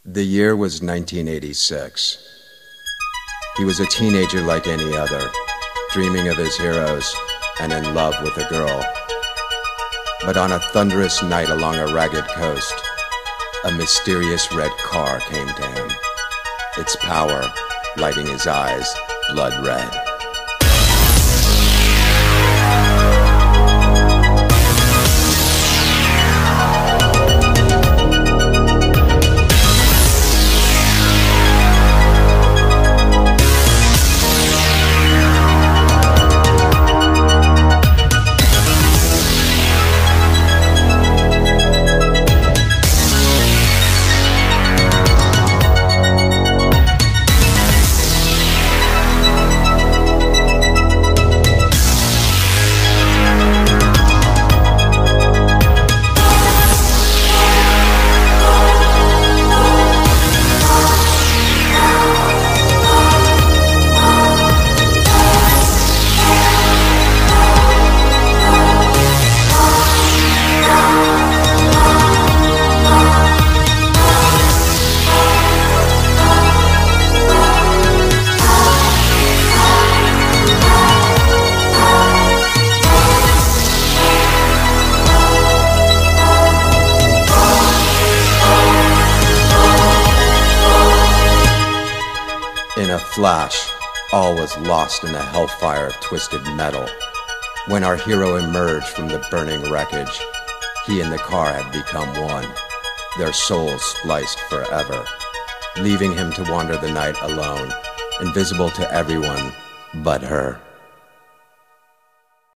The year was 1986. He was a teenager like any other, dreaming of his heroes and in love with a girl. But on a thunderous night along a ragged coast, a mysterious red car came to him, its power lighting his eyes blood red. In a flash, all was lost in a hellfire of twisted metal. When our hero emerged from the burning wreckage, he and the car had become one, their souls spliced forever, leaving him to wander the night alone, invisible to everyone but her.